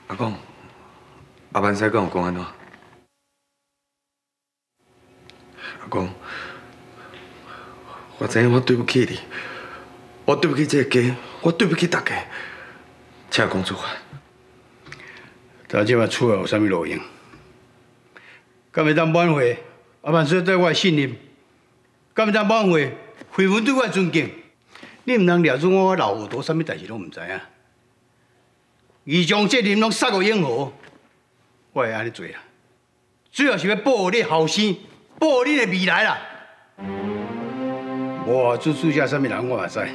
阿公，阿万使跟我讲安怎？阿公，我知影我对不起你，我对不起这个家，我对不起大家，请公主法。 但即摆厝有啥物路用？敢会当挽回阿万岁对我的信任？敢会当挽回慧文对我的尊敬？你唔通掠住我老耳朵，啥物代志拢唔知影？伊将责任拢撒互永和，我会安尼做啦。主要是要保护你后生，保护你的未来啦。无主事下啥物人我嘛知，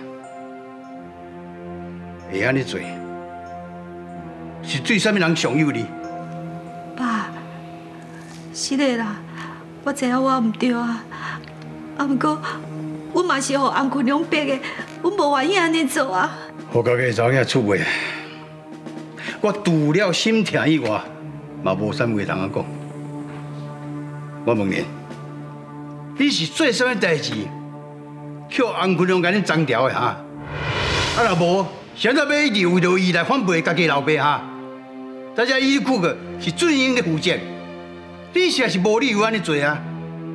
会安尼做，是对啥物人上有利？ 爸，是的啦，我知影我唔对啊，不过我嘛是互安坤良逼的，我无愿意安尼做啊。 我家己查某囝出卖，我除了心疼以外，嘛无啥物通讲。我问你，你是做啥物代志，叫安坤良甲你张条的哈？啊若无，现在要一直为着伊来反背家己老爸哈？大家依据个是准英的负责，你实在是无理由安尼做啊！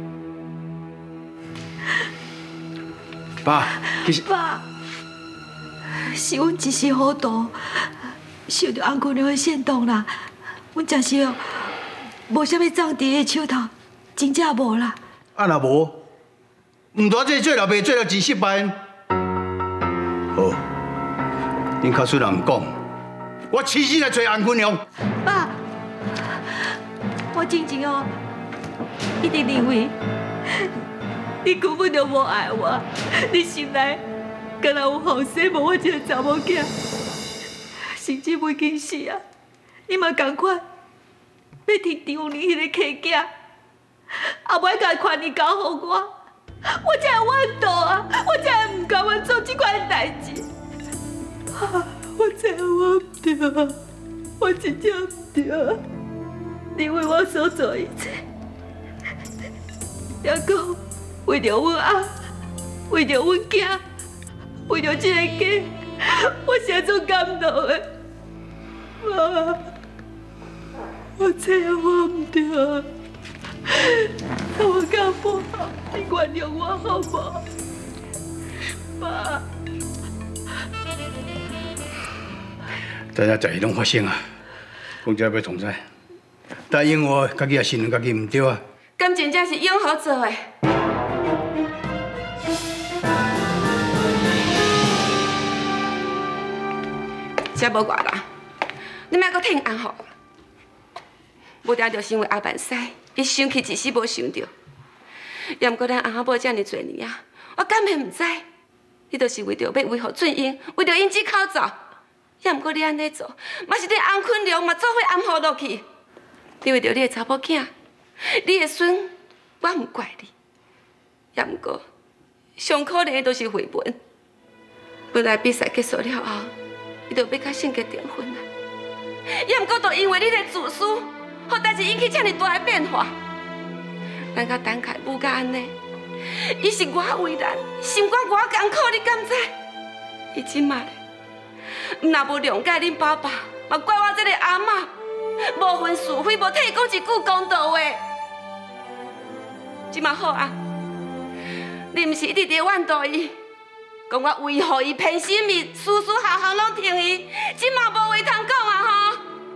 爸，其实爸，是阮一时糊涂，受到安姑娘的煽动啦。阮真是哦，无啥物藏伫伊手头，真正无啦。 啊若无，唔大这做老爸做了真失败。好，恁较出人唔讲，我亲自来找安姑娘。 爸，我真正哦，一直认为。你根本就无爱我，你心内敢若有后生无我这个查某囝，甚至每件事啊，你嘛同款要替张年迄个客囝，也袂甲权利交互我，我才会怨妒啊，我才会唔甘愿做这款代志。爸，我知影我唔对啊，我真正唔对啊，你为我所做一切，也讲。为着阮阿，为着阮囝，为着这个家，我是做感动的。妈，我知影我唔对啊，我干不好，你原谅我好无？妈， 大家代志拢发生啊，讲这要重赛，答应我，家己也承认家己唔对啊。 咁真正是永和做的。这无外啦，你莫阁听安好。无定着是因为阿万师，伊生气一时无想到。也毋过咱阿某遮尔侪年啊，我敢会毋知？你著是为着要维护准英，为着因子口罩。也毋过你安尼做，嘛是对安坤良嘛做伙暗号落去。你为着你的查某囝，你的孙，我毋怪你。也毋过，上可怜的都是慧文。本来比赛结束了后。伊就要甲性格订婚啊！也毋过，就因为你的自私，互代志引起遮尔大的变化。咱甲等凯母甲安尼，伊是我为难，心肝我艰苦，你敢知？伊即马咧，若无谅解恁爸爸，嘛怪我这个阿嬷无分是非，无替伊讲一句公道话。即马好啊，你毋是一直伫怨妒伊？讲我为何伊偏心伊，事事项项拢听伊，即嘛无话通讲啊吼！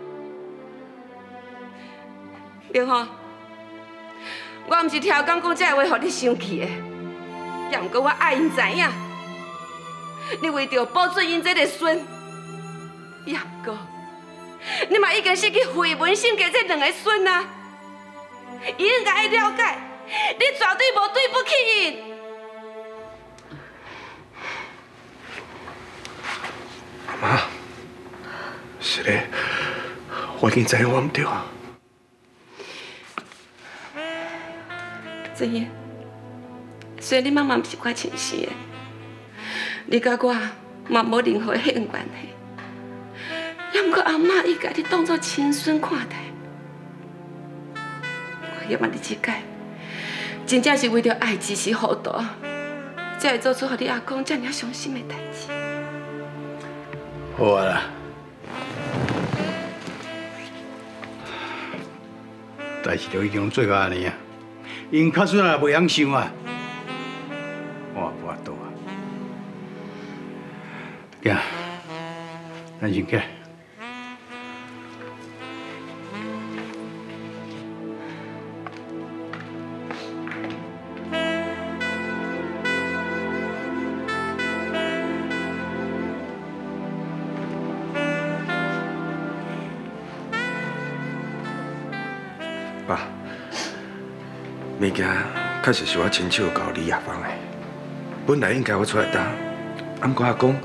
明吼，我毋是挑讲这个话，互你生气的，也毋过我爱因知影，你为着保准因这个孙，也毋过，你嘛已经失去慧文、性格这两个孙啊，伊应该了解，你绝对无对不起因。 妈，是的，我已经知影我唔对啊。 真的，虽然你妈妈不是我亲生的，你甲我嘛无任何血缘关系，也毋过阿嬷伊家你当作亲孙看待。我希望你这届真正是为着爱一时糊涂，才会做出互你阿公这尔伤心的代志。 好啊啦， 代志都已经做到安尼啊，因确实也袂晓想啊，我也无法度啊。囝，咱先起来。 爸，物件确实是我亲手交李亚芳的，本来应该我出来担，不过阿公，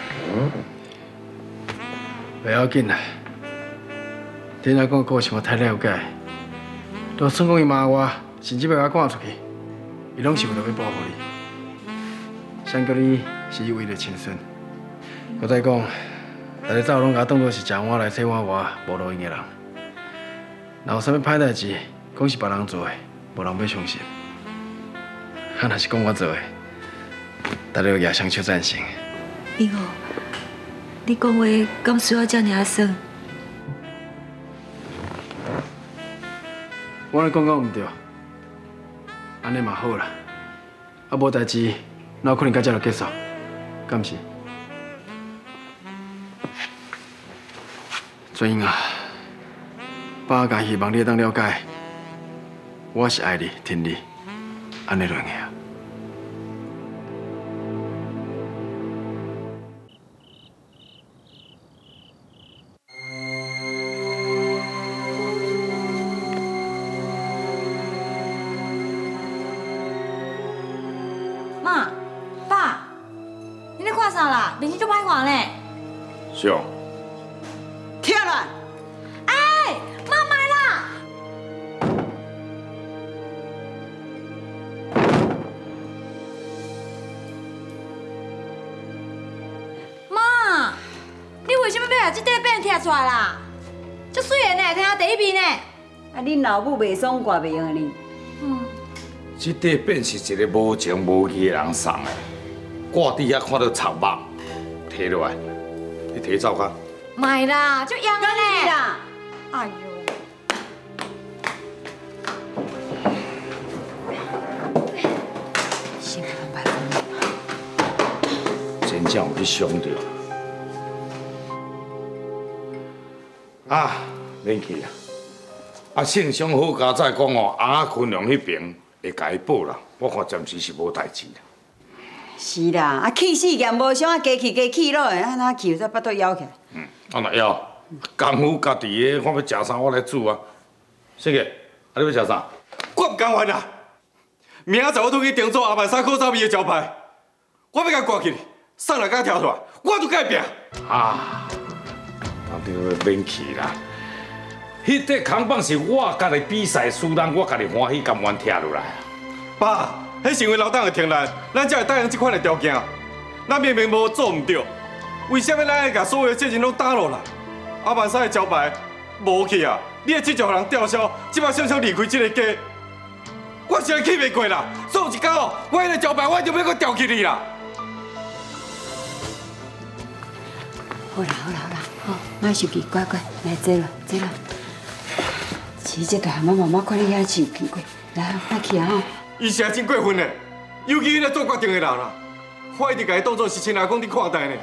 袂要紧啦。恁阿公个性我太了解，就算讲伊骂我，甚至要我赶出去，伊拢是为了要保护你。想叫你是伊唯一的亲孙。我再讲，大家走拢甲我当作是食碗内洗碗外无路用的人。若有啥物歹代志，讲是别人做的，无人要相信。啊，若是讲我做的，大家也相笑赞成。 英豪，你讲话敢需要遮尔啊酸？ 我咧讲毋对，安尼嘛好啦。啊，无代志，哪有可能到遮就结束？敢毋是？尊英啊，爸甲希望你当了解，我是爱你、听你，安尼就用个啊。 妈，爸，你咧看啥啦？面色足歹看呢。 是哦。 跳了！哎，妈买啦！妈，你为什么要把这块饼摕出来啦？足水的呢，摕下第一面呢。 啊，恁老母袂爽，挂袂用的呢。 这块饼是一个无情无义的人送的，挂伫遐看到臭肉，摕落来，你摕走卡。 买啦，足样的呢。 啦， 哎呦！ 先看白饭。 真正有去想到。啊，免去啦。啊，圣上好佳哉讲哦，阿坤良迄边会甲伊报啦。我看暂时是无代志啦。 是啦，啊气死嫌无伤，啊加气落的，啊哪气才巴肚枵起来。 啊那要功夫家己的，我要食啥我来煮啊。小姐，啊你要食啥？ 我唔甘愿啦！明仔载我都去订做阿万山古早味的招牌，我要甲挂起，送来甲跳出来，我就改变。 啊，当然免去啦。迄块扛棒是我家己比赛输人，我家己欢喜甘愿拆落来。 爸，迄是因为老党的天然，咱才会答应这款的条件。咱明明无做唔对，为什么咱要甲所有的责任拢打落来？阿万山的招牌无去啊！你的执着人吊销，即摆想离开这个家，我实在气袂过啦！所以有一天哦，我迄个招牌我一定要搁吊起你啦！ 好啦，好，莫生气，乖，来坐了。其实这大汉妈妈看你遐生气过，来，莫去啊吼。 伊是真过分的，尤其迄个做决定的人啦，我一直甲伊当作是亲阿公伫看待呢。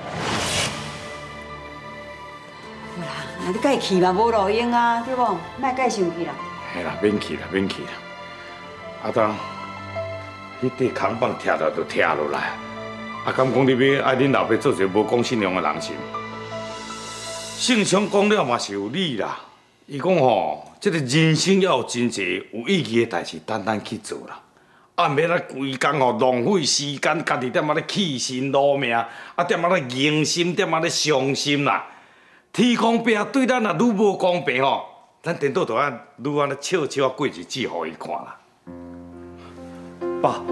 好啦，那你甲伊气嘛无路用啊，对无？莫甲伊生气啦。 嘿啦，免去啦。阿当，迄块扛棒拆落就拆落来，啊，敢讲你要爱恁老爸做一个无讲信用的人是？圣上讲了嘛是有理啦。伊讲吼，这个人生要有真侪有意义的代志，单去做啦。啊，免啊规工吼浪费时间，家己踮啊咧气心劳命，啊踮啊咧硬心，踮啊咧伤心啦。天公伯对咱也愈无公平吼，咱颠倒就啊愈安尼笑啊过日子，互伊看啦。爸，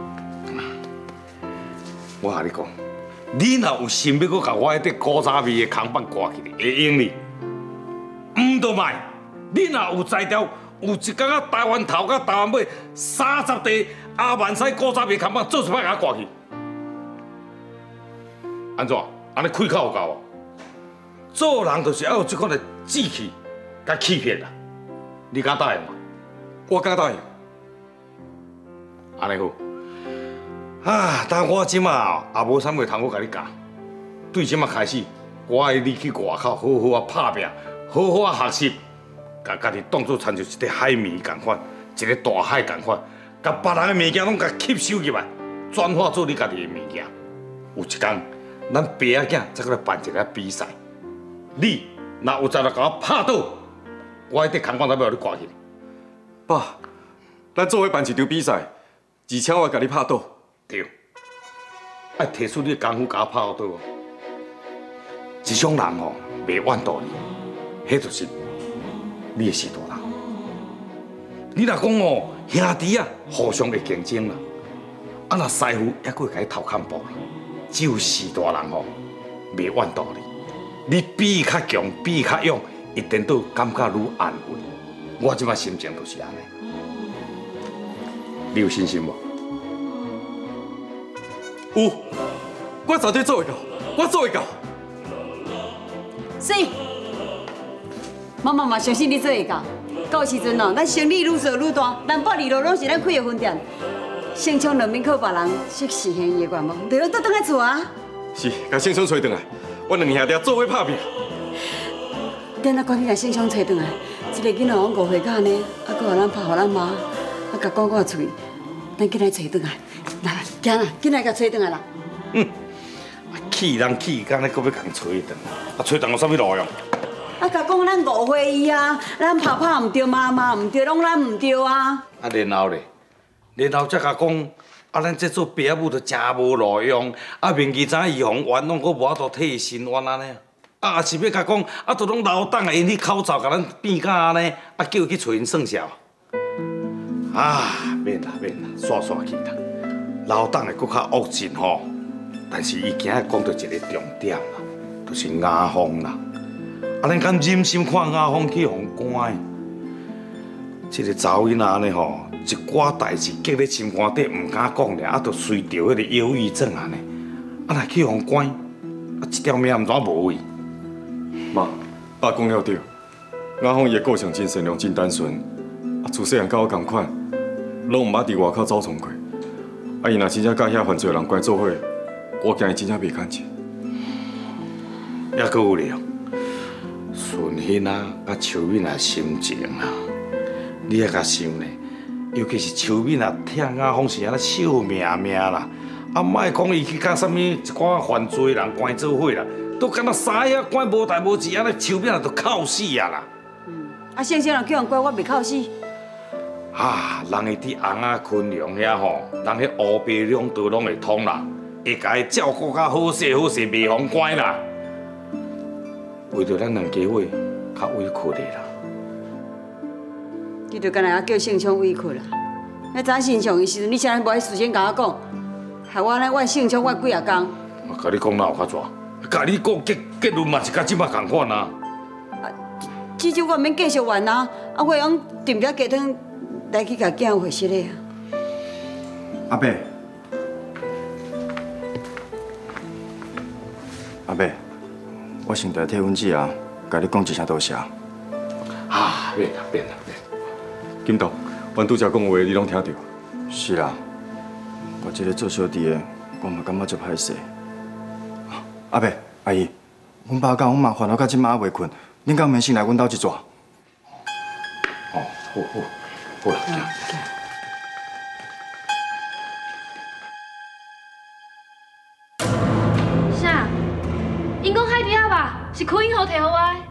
我甲你讲，你若有心要搁甲我迄块古早味的扛棒挂起来，会用哩。唔都卖，你若有才调，有一天啊台湾头甲台湾尾30地阿万西古早味扛棒做一摆甲我挂去，安怎？安尼开口有够啊？做人就是要有这款的志气，甲欺骗啦。你敢答应吗？ 我敢答应。 安尼好。啊，但我即马也无啥物通好甲你教。对即马开始，我爱你去外口好好啊拍拼，好好啊学习，甲家己当作参像一个海绵共款，一个大海共款，甲别人的物件拢甲吸收入来，转化做你家己的物件。有一天，咱爸仔囝再过来办一个比赛，你若有再来甲我拍倒，我迄块空板才要互你挂起。 爸，咱做伙办一场比赛，而且我会甲你拍倒。 对，爱提出你的功夫甲我拍倒哦。一种人哦，袂怨道理，迄就是你的是大人。你若讲哦，兄弟啊，互相会竞争啦，啊若师傅还佫会甲你偷看步啦，只有是大人哦，袂怨道理。你比伊较强，比伊较勇，一定都感觉愈安稳。我即摆心情就是安尼。你有信心无？ 有，我绝对做会到，我做会到。 是，妈妈嘛相信你做会到。到时阵哦，咱生意愈做愈大，南北二路拢是咱开的分店。盛昌人免靠别人去实现伊的愿望，就要倒转来做啊。 是，甲盛昌找转来，我两兄弟做伙拍拼。 等下赶紧甲盛昌找转来，这个囡仔往误会到安尼，啊，搁互咱拍，互咱骂，啊，甲讲我嘴，咱紧来找转来，来，行啦，紧来甲找转来啦。 气人气，干咧，搁要共找转，啊，找转有啥物路用？ 啊，甲讲咱误会伊啊，咱拍唔对，骂唔对，拢咱唔对啊。 啊，然后咧，然后才甲讲，啊，咱这做爸母就真无路用，啊，明记早预防员拢搁无法度替新员安尼，啊，也是要甲讲，啊，都拢老党啊，因去口罩甲咱变甲安尼，啊，叫伊去找因算账。啊，免啦，煞去啦，老党的搁较恶尽吼，但是伊今日讲到一个重点啦，就是雅芳啦。啊，咱敢忍心看雅芳去互关？这个查某囡仔安尼吼，一寡代志积咧心肝底，唔敢讲咧，啊，就随着迄个忧郁症安尼，啊，若去互关，啊，一条命唔怎无位？ 妈，爸讲了对，雅芳伊的个性真善良，真单纯，啊，自细汉甲我同款，拢唔捌伫外口走创过。啊，伊若真正甲遐犯罪人关做伙，我惊伊真正袂干净。 抑阁有咧。顺欣啊，甲秋敏啊心情啊，你也甲想呢？尤其是秋敏啊，听雅芳是安尼惜命啦，啊，莫讲伊去甲啥物一寡犯罪人关做伙啦，都敢若三爷关无代无志，安尼秋敏啊都哭死啊啦！ 啊，盛昌人叫人关，我袂哭死。 啊，人会伫红啊昆阳遐吼，人迄乌白两道拢会通啦，会甲伊照顾甲好势，袂互关啦。为着咱两家伙较委屈的啦， 你就干那叫盛昌委屈啦。那早盛昌的时阵，你啥无爱事先甲我讲，害我呢，我盛昌我几啊工。 我甲你讲哪有较蛇？甲你讲结论嘛是甲即摆同款啊。 至少我免继续玩啊，啊，我用订只鸡汤来去甲囝回息的啊。 阿伯，阿伯。我先代替阮姊啊，甲你讲一声多谢。 啊，免啦。 金东，阮拄则讲话你拢听到？ 是啦，我这个做小弟的，我嘛感觉足歹势。阿伯、阿姨，阮爸讲阮妈烦恼到即马还袂困，恁敢免先来阮兜一逝？ 哦，好啦。 啥？因讲海底仔吧，是柯英豪摕互我的。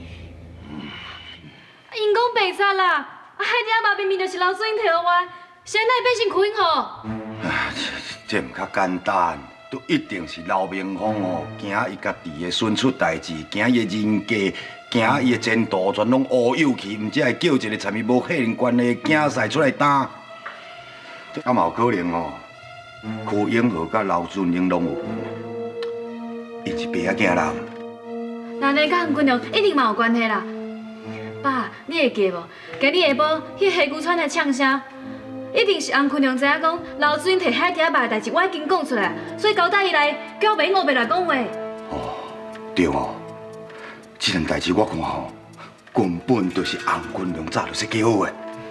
因讲白贼啦，海底仔吧明明就是刘水英摕互我的，现在变成柯英豪。 这毋较简单，都一定是刘明芳哦，惊伊家己的孙出代志，惊伊的人格，惊伊的前途全拢乌有去，毋则会叫一个参与无血缘关系的囝婿出来担。啊嘛有可能哦，柯英豪甲刘俊英拢有，因是爸仔囝啦。 那你甲洪君良一定嘛有关系啦。爸，你会记无？今日下晡，迄黑牛川来呛声。一定是洪坤良知影讲刘水英摕海底仔肉的代志，我已经讲出来，所以交代伊来叫我袂五白来讲话。 哦，对哦，这件代志我看吼，根本就是洪坤良早就设计好的。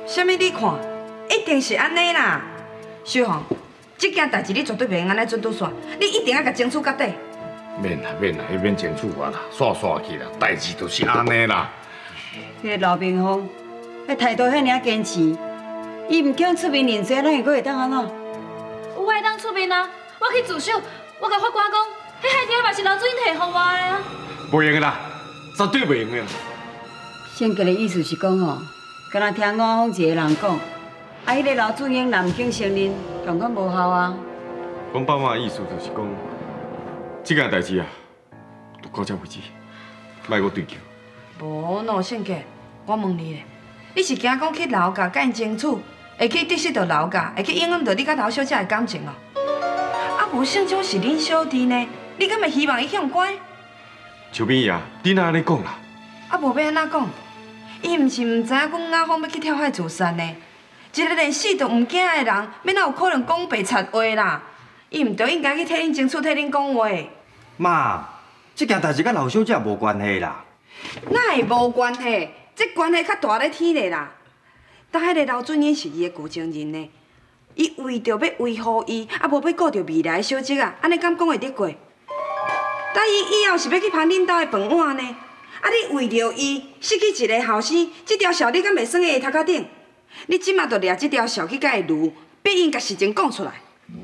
啥物你看，一定是安尼啦。秀芳，这件代志你绝对袂用安尼准拄煞，你一定要甲争取到底。 免啦，迄免争取我啦，煞去啦，代志就是安尼啦。 迄个老冰峰，迄态度遐尔坚持，伊唔叫出面认罪，咱又阁会当安怎？ 有会当出面啊！我去自首，我甲法官讲，迄海条嘛是老主任摕互我的啊。 袂用啦，绝对袂用的。 圣格的意思是讲哦，敢若听我方一个人讲，迄个老主任男肯承认，共款无效啊。 阮爸妈的意思就是讲，这件代志啊，到这为止，莫搁追究。 无喏，圣杰，我问你咧，你是惊讲去楼家甲因争取，会去得失到楼家，会去影响到你甲老小姐的感情哦？啊，无姓种是恁小弟呢，你敢会希望伊向乖？ 秋萍爷，你哪安尼讲啦？ 啊，无要安怎讲？伊毋是毋知影阮雅芳要去跳海自杀呢？一个连死都毋惊的人，要哪有可能讲白贼话啦？伊毋着应该去替恁争取，替恁讲话。 妈，这件代志甲老小姐无关系啦。 哪会无关系？这关系较大咧天咧啦！但迄个老主任是伊的旧情人呢，伊为着要维护伊，啊无要顾着未来的小姐啊，安尼敢讲会得过？但伊以后是要去攀恁兜的饭碗呢？啊，你为着伊失去一个后生，这条线你敢袂算在伊头壳顶？你即马就掠这条线去甲伊撸，逼因甲实情讲出来。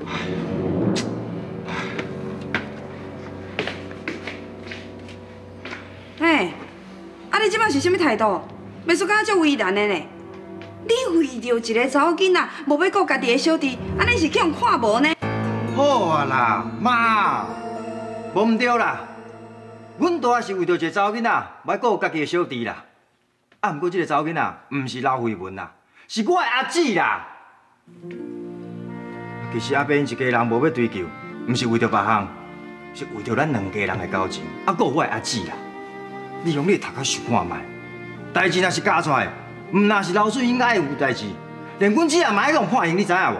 嘿，啊你即马是啥物态度？袂说敢足为难的呢？你为着一个查某囡仔，无要顾家己的小弟，安尼是叫人看无呢？ 好啊啦，妈，无毋对啦。阮大是为着一个查某囡仔，要顾家己的小弟啦。啊，毋过这个查某囡仔毋是老慧文啦，是我的阿姊啦。其实阿伯因一家人无要追究，毋是为着别项，是为着咱两家人的交情，啊，搁有我的阿姊啦。你用你的头壳想看卖，代志若是假出来，毋若是老水应该有代志，连阮姊也嘛爱讲判刑，你知影无？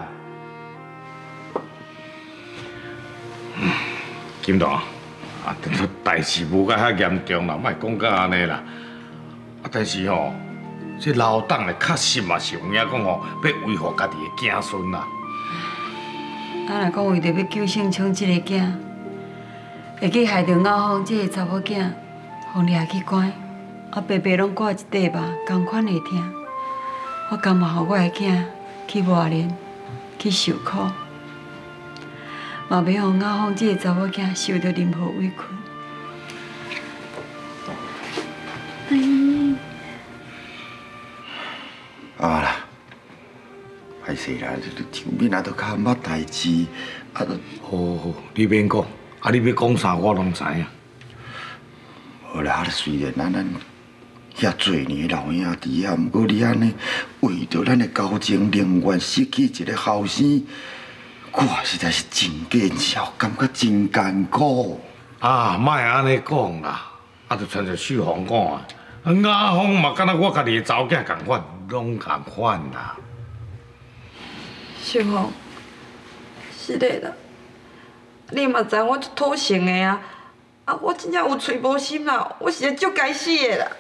金大，啊，代志无甲遐严重啦，莫讲到安尼啦。啊，但是吼，这老党的确实嘛是有影讲吼，要维护家己的子孙啦。 啊，若讲为着要救姓昌这个囝，会去害着雅芳这个查某囝，互掠去关，啊，白白拢挂一块肉，同款会疼。我甘嘛互我的囝去磨练，去受苦，嘛袂互雅芳这个查某囝受到任何委屈。 阿姨， 啊啦，歹势啦，场面啊都较毋捌代志，啊都。 好，你免讲，啊，你要讲啥我拢知影。 好啦，虽然咱遐多年老兄弟啊，毋过你安尼为着咱的交情，宁愿失去一个后生，我实在是真见笑，感觉真艰苦。 啊，莫安尼讲啦，啊，就像秀芳讲啊，雅芳嘛，敢若我家己的查某囝共款，拢共款啦。 秀芳，是的啦，你嘛知我土性的啊，啊，我真正有嘴无心啦，我是足该死的啦。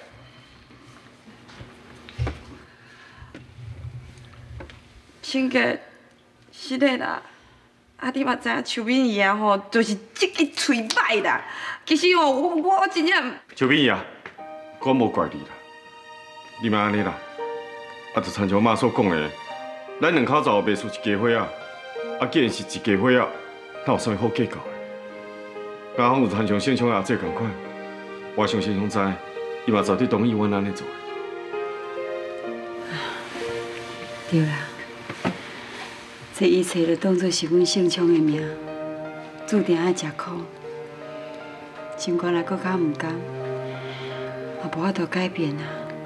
亲家，是的啦，啊，你嘛知影秋敏姨啊吼，就是这个嘴歹啦。其实吼，我真正。 秋萍爷，我无怪你啦，你莫安尼啦，啊，就亲像我妈所讲的，咱两口子袂输一家伙啊，啊，既然是一家伙啊，哪有啥物好计较的？雅芳有亲像姓昌阿姐同款，我相信姓昌知，伊嘛绝对同意阮安尼做的。 对啦。这一切就当作是阮姓昌的命，注定爱吃苦。尽管来搁较毋甘，也无法度改变啊。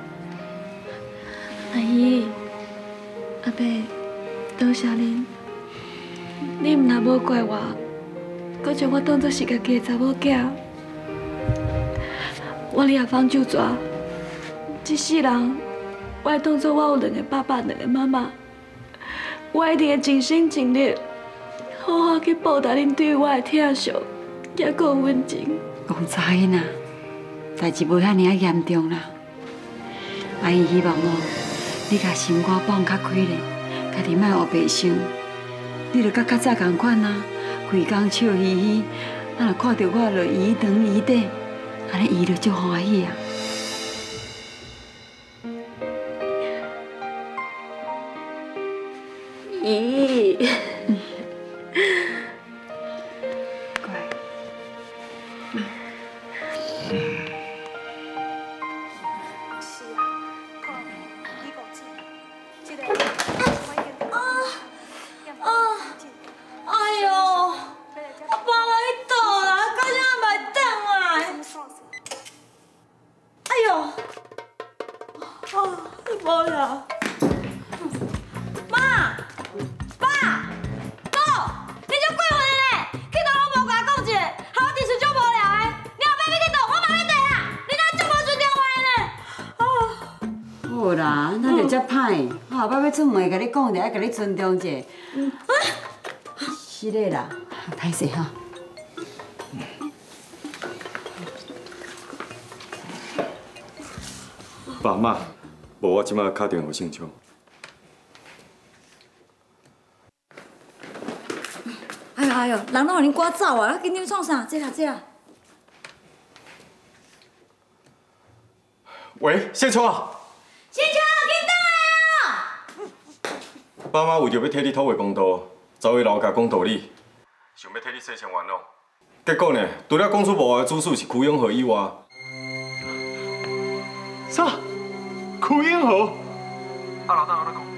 阿姨，阿伯，多谢恁。你毋若无怪我，搁将我当作是家己的查某囝，我哩也放手纸。这世人，我会当作我有两个爸爸，两个妈妈。我一定会尽心尽力，好好去报答恁对我的疼惜，也搁有温情。 戆查囡仔，代志无遐尔严重啦。阿姨希望哦， 你甲心肝放较开咧，家己莫学白想。你著甲较早共款啊，规工笑嘻嘻，啊，若看到我就伊长伊短，安尼伊就足欢喜啊。 咦， 乖。 哎呦，我爸爸去倒啦，到现在还袂转来。哎呦，无啦。妈，爸，哥，你这几岁嘞？去倒拢无甲我讲一下，害我电视足无聊的。你后摆要去倒，我嘛要倒啊！你哪足无顺电话呢？ 好啦，咱就遮歹，我后摆要出门甲你讲者，爱甲你尊重者。是的啦，歹势哈。 爸妈，无我即摆打电话姓昌。 哎呦哎呦，人拢互恁赶走啊！紧张创啥？这啦这啦。 喂，姓昌啊！ 先生，紧倒来啊！ 爸妈为着要替你讨回公道，走去楼下讲道理，想要替你洗清冤枉。结果呢，除了讲出无的主事是区永和以外， 啥？区永和？啊，老大，我来讲。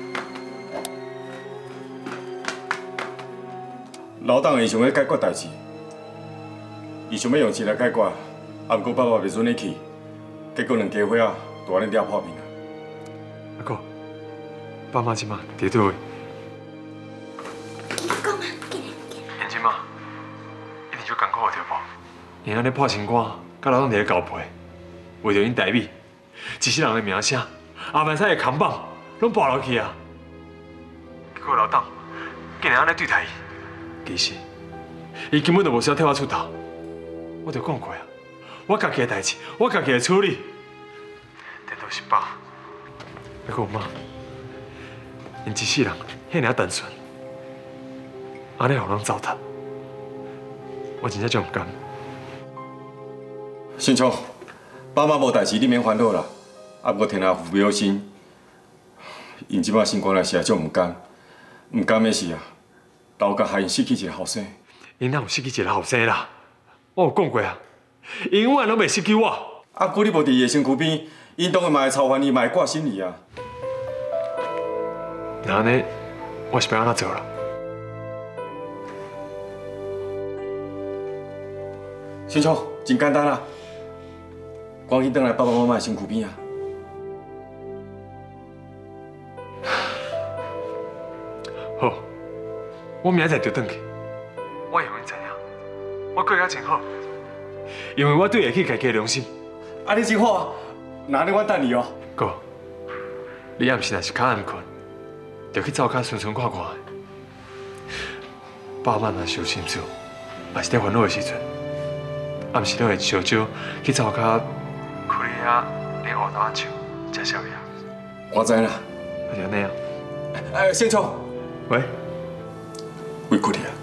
老党伊想要解决代志，伊想要用钱来解决，啊，不过爸爸袂准你去，结果两家伙啊，就安尼抓破面啊。 阿哥，爸妈即马伫倒位？ 讲啊，紧来紧来。 现即马一定就艰苦的对无？因安尼破心肝，甲老党伫咧交配，为着因台美，一世人的名声，阿万赛的扛棒拢跋落去啊！结果老党竟然安尼对待伊。其实，伊根本就无需要替我出头，我就讲过啊，我家己的代志，我家己来处理。但都是爸，还有妈，因一世人遐尔单纯，安尼互人糟蹋，我真正就唔甘。 姓昌，爸妈无代志，你免烦恼啦。啊，不过天下父母心，因即摆心肝内是也足唔甘，唔甘的是啊。老甲害因失去一个后生， 因哪有失去一个后生啦？我有讲过啊，因永远拢袂失去我。 啊，不过你无伫伊的身躯边，因当然嘛会操烦你，嘛会挂心你啊。 那安尼，我是要安怎做啦？ 姓昌，真简单啦，赶紧转来爸爸妈妈的身躯边啊。 好。我明仔载就转去，我会让因知影，我过得真好，因为我对得起家己的良心。 啊，你真好啊，那你我等你哦。 哥，你暗时若是较暗困，就去灶骹顺顺看看。爸妈若伤心事，也是在烦恼的时阵，暗时都会小少去灶骹开啊，啉乌豆仔酒，食宵夜。 我知啦， 就安尼啊。 姓昌， 喂。 委屈你啊！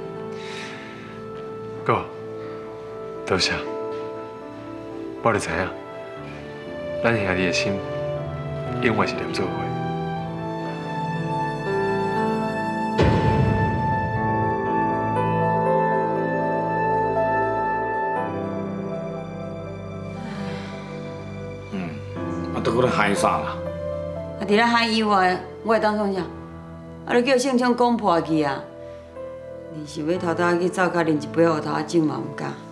哥，多谢。我就知影，咱兄弟的心永远是连做伙。 啊，都搁咧喊啥啦？ 啊，伫咧喊以外，我会当创啥？啊，你叫姓昌讲破去啊！你是要偷偷去灶骹啉一杯乌豆仔酒嘛？唔敢。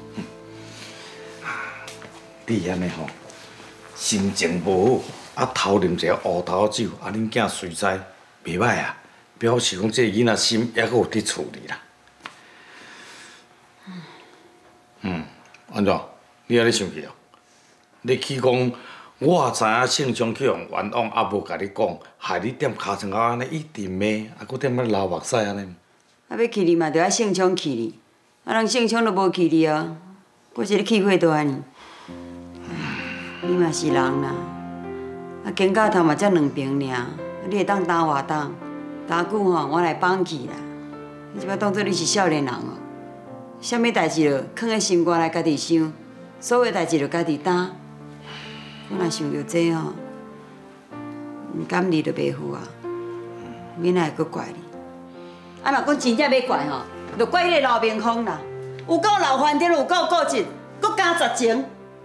你安尼吼，心情无好，啊偷啉一个乌豆仔酒，啊恁囝随知，袂歹啊，表示讲这囡仔心还阁有伫厝里啦。安怎？你安尼生气哦？你去讲，我也知影姓张去用冤枉，啊无甲你讲，害你踮尻川口安尼一直骂，啊搁踮咧流目屎安尼。 啊，要气你嘛，就爱姓昌气你，啊，人姓昌都无气你哦，我是咧气火大呢。你嘛是人啦， 啊，肩胛头嘛才2平尔，你会当担偌重？打久吼，我来放弃啦。你即摆当做你是少年人哦，啥物代志就囥喺心肝内家己想，所有代志就家己担。我若想到这吼，唔甘你就袂赴啊，明仔会佫怪你。啊，若讲真正要怪吼，就怪迄个老明峰啦，有够老烦点，有够固执，佫加绝情。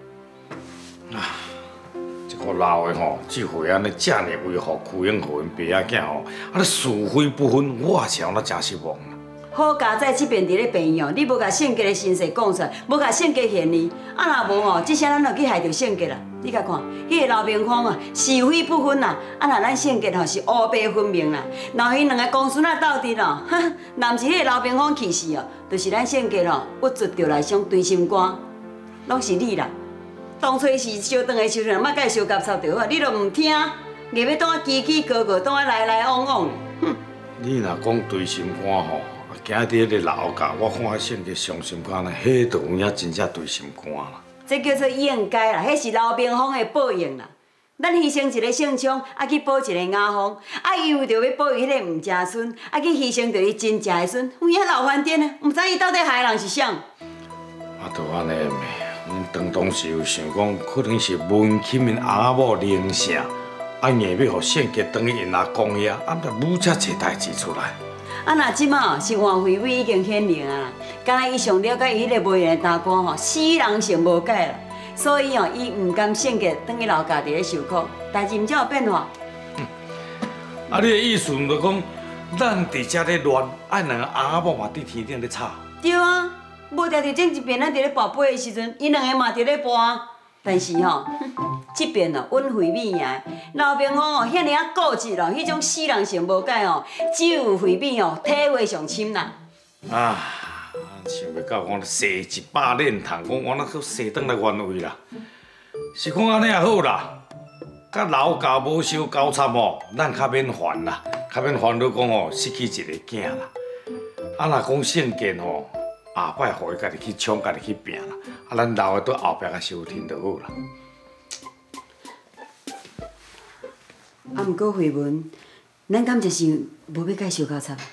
这个老的吼，这回安尼这么维护屈英和因爸仔囝吼，啊，是非不分，我是让他真失望啦。 好佳在这边伫咧病院，你无甲性格的身世讲出来，无甲性格现哩，啊若无吼，这些咱就去害着性格啦。你甲看，迄个老明峰啊，是非不分啦，啊若咱性格吼是乌白分明啦。若迄两个公孙仔斗阵哦，哈，若毋是迄个老明峰气势哦，就是咱性格吼不足着来伤对心肝，拢是你啦。当初是相当的时阵，莫甲伊相夹插着好，你都唔听，硬要当我叽叽咕咕，当我来来往往。哼！ 你若讲对心肝吼，今日迄个老家，我看性格伤心肝呢，迄就有影真正对心肝啦。 这叫做应该啦，迄是老明峰的报应啦。咱牺牲一个姓昌，啊去保一个雅芳，啊伊为着要保伊迄个吴家孙，啊去牺牲着伊真正的孙，有影老翻颠呢，唔知伊到底害人是啥。 啊，就安尼阮当时有想讲，可能是文钦因阿某灵性，啊硬要互性格当去因阿公遐，啊就愈才找代志出来。 啊，若即马是黄慧伟已经显灵啊，敢若伊上了解伊迄个媒人大官吼，死人性无改啦，所以吼伊唔甘性格当去老家伫咧受苦，代志毋才有变化。 啊，你的意思就讲，咱伫遮咧乱，啊两个阿某嘛伫天顶咧吵。 对啊。无定伫正一边，咱伫咧跋杯的时阵，伊两个嘛伫咧跋。但是吼，这边哦稳慧美赢，老明峰哦遐尔啊固执咯，迄种死人性无改哦，只有慧美哦体会上深啦。 啊，想袂到我洗100脸糖，讲我那去洗转来原位啦。是讲安尼也好啦，甲老家无相交叉哦，咱较免烦啦，较免烦恼讲哦失去一个囝啦。啊，若讲性格吼。下摆互伊家己去冲，家己去拼啦，啊，咱留个倒后壁甲收听就好啦。 啊，毋过慧文，咱敢就是无要甲伊相交叉？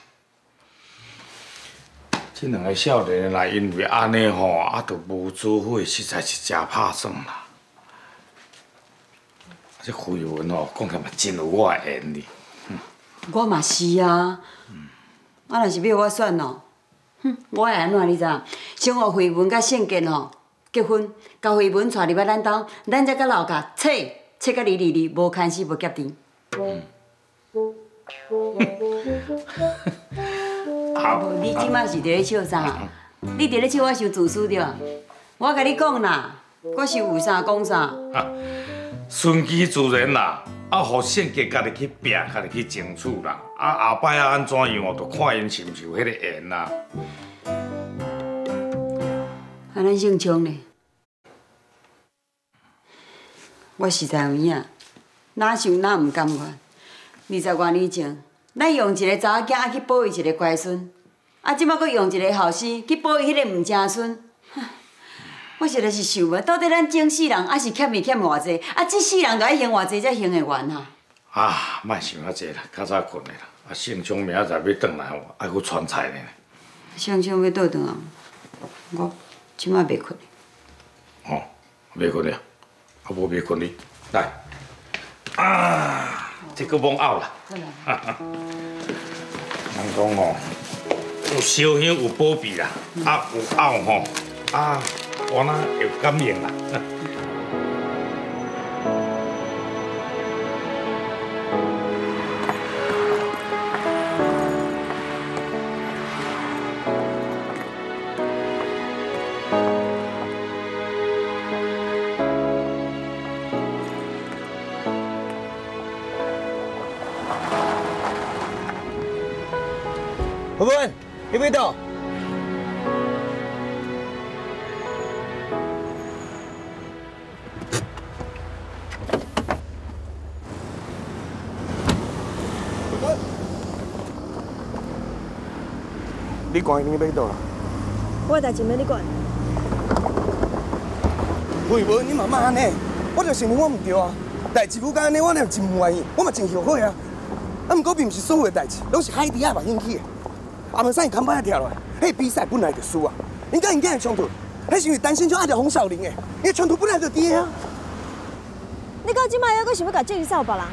这两个少年来，因为安尼吼，啊，都无做伙，实在是真拍算啦。这慧文吼，讲起嘛真有我的缘哩。 我嘛是啊。啊，若是要我选哦。哼，我会安怎你知影？先互慧文甲性格吼结婚，甲慧文带入来咱兜，咱才甲老家切甲离，无牵丝无夹甜。无，你即摆是伫咧笑啥？你伫咧笑我伤自私着？我甲你讲啦，我是有啥讲啥。 顺其自然啦，啊，互性格家己去拼，家己去争取啦。啊，后摆啊安怎样哦，就看因是毋是有迄个缘啦。 啊，咱姓昌呢？我实在有影，哪想哪唔甘愿。20多年前，咱用一个查某囝去保育一个乖孙，啊，即摆佫用一个后生去保育迄个毋正孙。我实在是想无，到底咱整世人还是欠伊欠偌济？啊，这世人着爱还偌济才还会完哈？ 啊，莫想遐济啦，较早困咧啦。啊，姓昌明仔载要转来吼，爱佫传菜呢。 姓昌要倒转啊？我即摆袂困。 哦，袂困了，啊无袂困你，来，啊，这个蒙拗啦。人讲吼，有烧香有保庇啦，啊有拗吼，啊我那有感应啦。 慧文，你袂到？ 你管伊要倒啦？ 我代志要你管。 慧文，你慢慢安尼，我就想我唔对啊。 代志愈到安尼，我也真唔愿意，我嘛真后悔啊。啊，毋过并毋是所有的代志拢是海底仔嘛引起的。阿文山伊扛把仔跳落来，迄比赛本来就输啊。因甲因囝的冲突，迄是因为担心就爱着洪少林的，伊的冲突本来就伫啊。 你到即摆还阁想要甲介绍别人？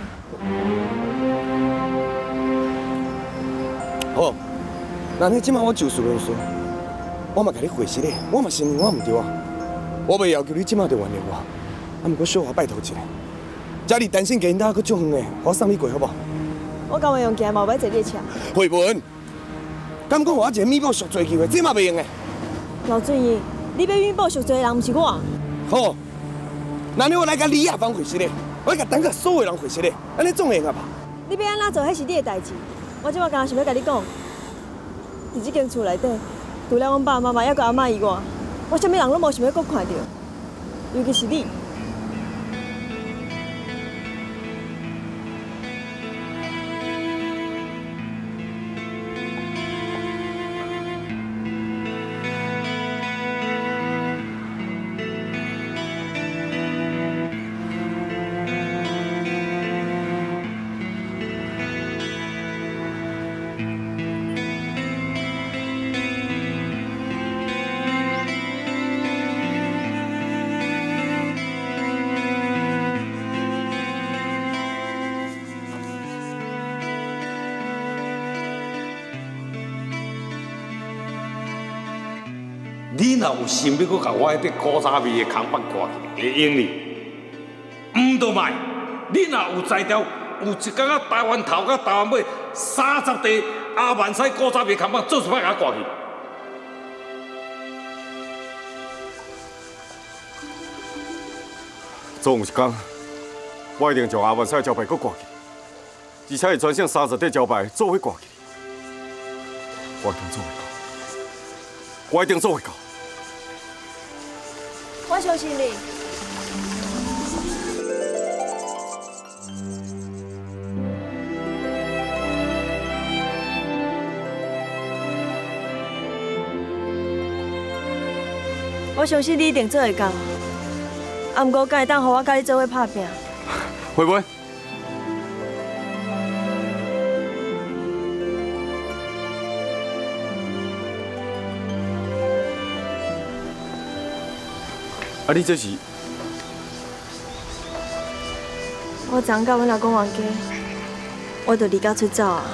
好，那你即摆我就事论事，我嘛甲你回实咧，我嘛承认我唔对啊。我袂要求你即摆就原谅我，啊，毋过小华拜托一下，家里担心家因家阁足远的，我送你过好无？ 我甘愿用行，嘛袂坐你的车。 慧文，敢讲我一个米宝赎罪球的，这嘛袂用的。 老俊英，你要米宝赎罪的人毋是我。 好，那你我来甲李亚芳回实咧，我甲等下所有人回实咧，安尼总会啊吧？ 你要安怎做，迄是你的代志。我即摆刚想要甲你讲，伫这间厝内底，除了阮爸妈妈还有阿嬷以外，我啥物人拢无想要搁看到，尤其是你。 你若有心要搁甲我迄块古早味的空板挂去，会用哩？唔着卖！你若有才调，有一天啊台湾头甲台湾尾30地阿万西古早味空板做出摆甲我挂去。 总有一天，我一定将阿万西的招牌搁挂起，而且会全省30块招牌做伙挂起。我一定做会到，我一定做会到。 我相信你。我相信你一定做会到。啊，毋过敢会当互我甲你做伙拍拼？ 会不会？啊，你这是？ 我昨甲阮阿公冤家，我就离家出走啊。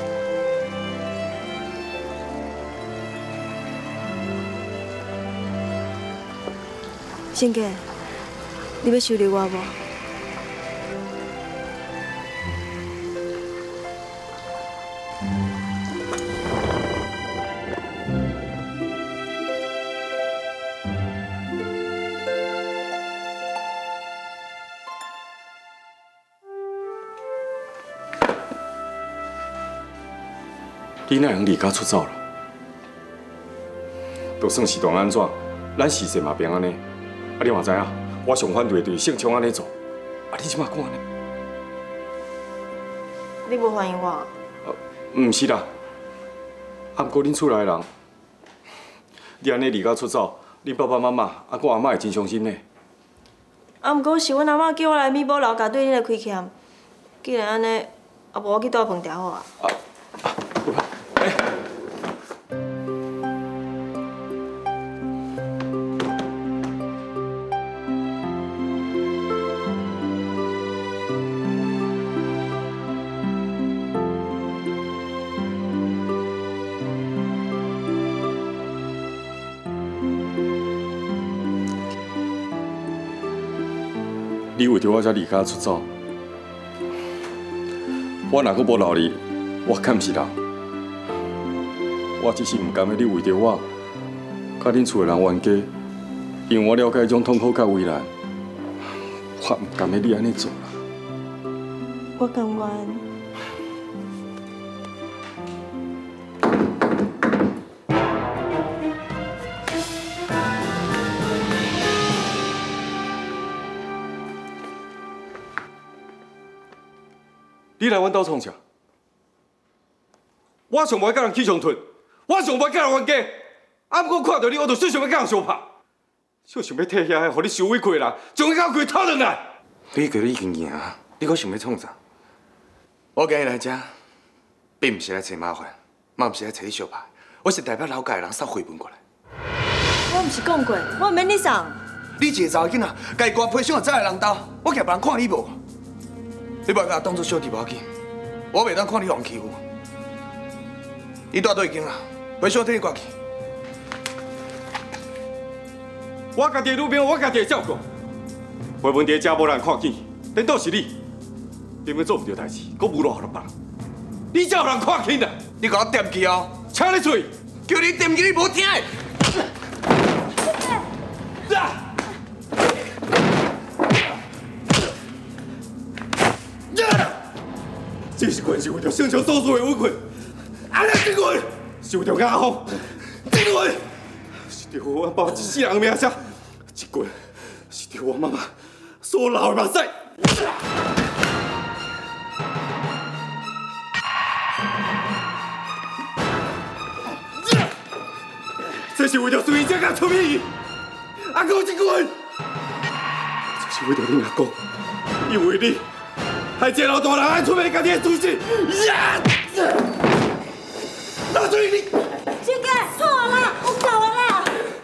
信哥，你要收留我无？ 你哪样离家出走了？就算是当安怎，咱事实嘛变安尼。啊，你嘛知影，我上反对就是姓冲安尼做。啊，你即马讲安尼？ 你无欢迎我？ 毋是啦。啊，不过恁厝内人，你安尼离家出走，恁爸爸妈妈啊，我阿妈会真伤心呢。 啊，不过是阮阿妈叫我来米堡楼家对你的亏欠。既然安尼，啊，无我去倒饭条好啊。 你为着我才离家出走，我若阁无留你，我敢毋是人。我只是毋甘要你为着我，甲恁厝的人冤家，因为我了解迄种痛苦甲为难，我毋甘要你安尼做啦。 我甘愿。 你来阮兜创啥？我上袂甲人起冲突，我上袂甲人冤家。啊，不过看到你，我就小想要甲人相拍，小想要替遐个，互你受委屈的人，将伊甲开头转来。 你叫你已经赢，你搁想要创啥？我今日来这，并不是来找麻烦，嘛不是来找你相拍，我是代表老家的人送回本过来。 我唔是讲过，我唔免你送。 你一个查某囡仔，家己批箱仔在人兜，我惊别人看你无。你莫甲我当作小弟无要紧，我袂当看你互人欺负。你带倒已经啦，批箱替你挂去。 我家己的女兵，我家己会照顾。回问题遮无人看见，颠倒是你，根本做唔到代志，搁侮辱互人别人。你才有人看见啦！ 你甲我点起哦！ 请你嘴， 叫你点起你无听的。 这是棍是为着省城所做的委屈，安尼这棍是为着阿峰，这棍是着我爸一世人的名声，这棍是着我妈妈所流的目屎。这是为着孙医生甲出面，阿公这棍，这是为着你阿公，因为你。害这老大人爱出卖家己的自信，拿出你！ 小姐，好啦，有够啊啦！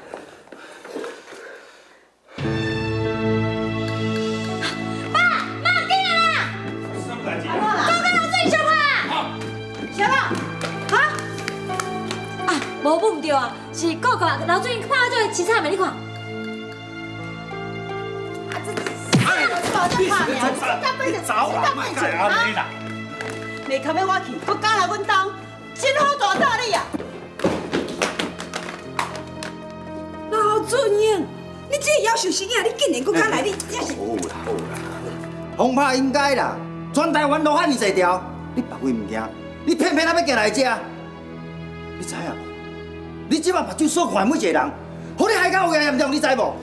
爸，妈进来啦！什么代志？高跟老水小拍。小老，哈？啊，无不唔对啊，是哥哥老水拍做凄惨的，你看。 你走啦，莫再安尼啦！ 你靠要我去，我赶来阮兜，真好大道理啊！老准英，你这个夭寿生囝，你竟然搁敢来你？ 好啦好啦，风拍应该啦，全台湾都喊你这条，你别位物件，你偏偏还要过来这，你知影无？你即摆目睭所看每一个人，互你害到有严重，你知无？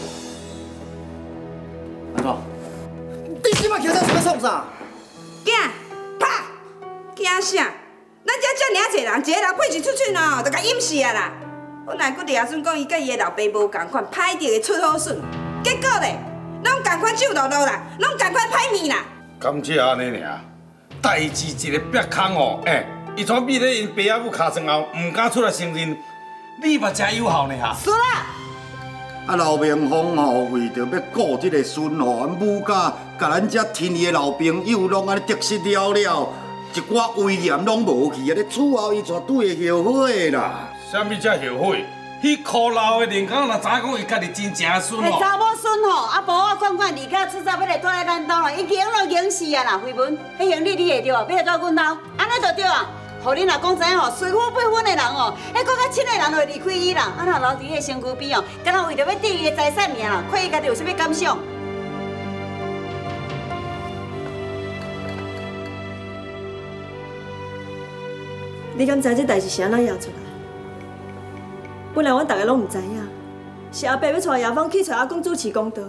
安怎？你即摆徛在是要创啥？ 惊，拍，惊啥？咱遮遮尔济人，一个人配一出嘴喏，就甲淹死啊啦！本来佮李阿顺讲伊甲伊的老爸无共款，歹着会出好笋，结果咧，拢共款酒落落啦，拢共款歹面啦。 敢只安尼尔？代志一个瘪空哦，伊全秘咧因爸仔母尻川后，唔敢出来承认，你嘛真有效呢哈！ 是啦。 啊，刘明峰吼，为着要顾这个孙吼，母家甲咱遮天意的老朋友拢安尼得失了了，一寡威严拢无去啊！你此后伊绝对会后悔啦。 啥物才后悔？迄苦老的林刚若知影讲伊家己真正孙哦。 查某孙吼，啊无我款离家出走，要来住在咱兜啦，已经都经死啊啦！慧文，迄兄弟你会着啊？要来住阮兜，安尼就对啊！互恁若讲知影吼，随我八分的人哦，迄搁较亲的人会离开伊啦。啊，若留伫迄身躯边哦，敢若为着要得伊的财产尔啦，看伊家己有啥物感想？ 你敢知这代志是安怎压出来？本来阮大家拢唔知影，是阿伯要带亚芳去找阿公主持公道。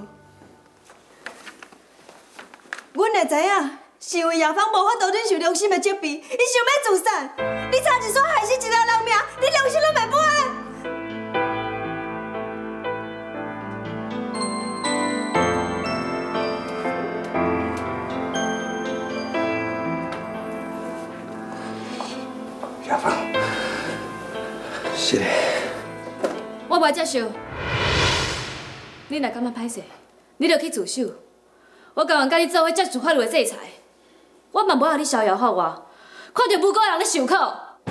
阮会知影，是因为亚芳无法度忍受良心的责备，伊想要自杀。你差一撮害死一条人命，你良心都袂安。 亚芳，是的。 我袂接受。你若感觉歹势，你就去自首。我甘愿甲你做伙接受法律的制裁。我嘛无让你逍遥法外，看到无辜的人咧受苦。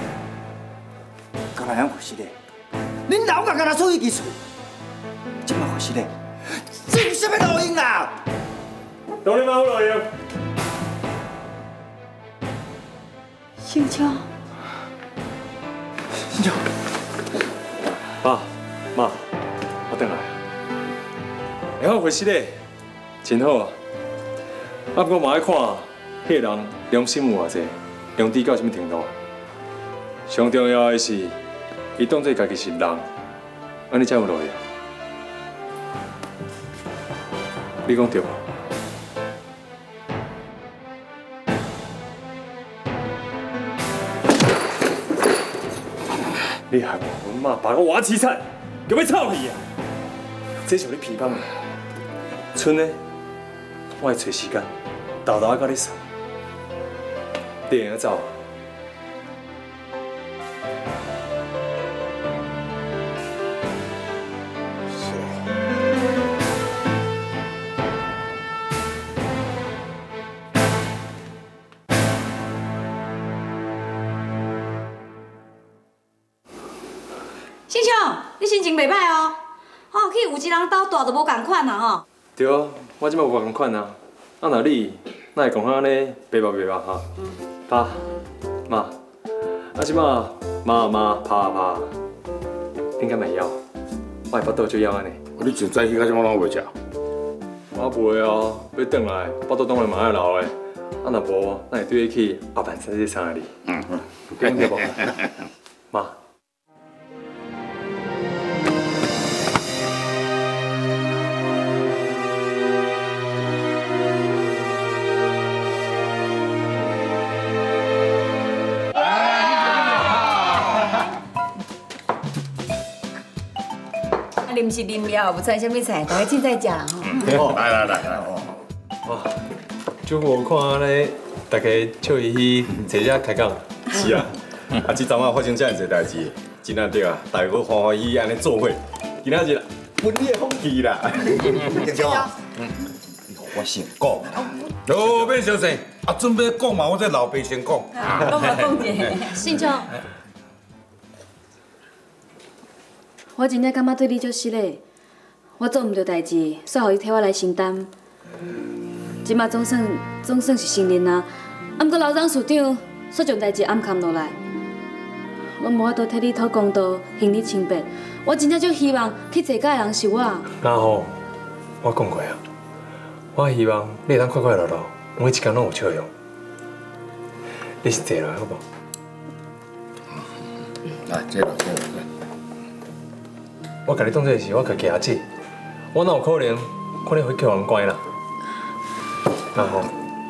敢若样回事咧？恁老甲敢若出去支厝，即摆回事咧？这有啥物路用啦？ 当然嘛有路用。 姓邱。 姓邱。 爸妈，我回来啊。会好回事咧，真好啊。啊，不过嘛要看迄个人良心有偌济，良知到什么程度。上重要的是，伊当作家己是人，安尼才有路用。你讲对无？你害我阮妈把我挖凄惨，叫要臭去啊！这是你批判的。村呢， 我会找时间，豆豆甲你送。你会走？ 新昌，你心情袂歹哦。哦，去有一人兜大都无共款嘛吼。 对啊，我即摆有共款啊。啊，若你，哪会讲安尼白目哈？爸妈，啊即摆妈拍，应该袂枵。我的腹肚就枵安尼。 你从早起到即摆拢未食？ 我袂啊，要转来，腹肚当然嘛爱留的。啊若无，咱会对得起阿万三这三个哩。有对无？妈。 你毋是啉了，有菜什么菜，大家凊彩食啦吼。 来。 哇，就我看安尼，大家笑嘻嘻，坐遮开讲。 是啊，啊，即阵啊发生遮尔侪代志，真难得啊，大家欢欢喜喜安尼做伙，今仔日分你的风气啦。 建昌啊，我先讲。 哦，免小声，啊，准备讲嘛，我再老爸先讲。 讲嘛讲者。 信昌，我真正感觉对你足失礼，我做唔到代志，煞互你替我来承担。即马总算是成年啊，啊，毋过老张署长煞将代志暗扛落来，我无法度替你讨公道，还你清白。我真正足希望去坐驾的人是我。 然后我讲过啊，我希望你会当快快乐乐，每一天拢有笑容。你是坐落好无？ 来，坐落。 我甲你当作是我家己阿姐，我哪有可能看你回去互人关啦？然后，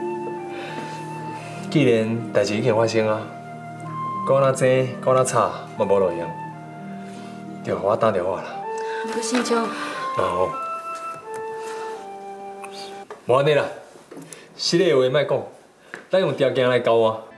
既然代志已经发生啊，讲哪争，讲哪吵，嘛无路用，就互我打电话啦。 不信昌， 然后，无安尼啦，失礼的话莫讲，咱用条件来交换。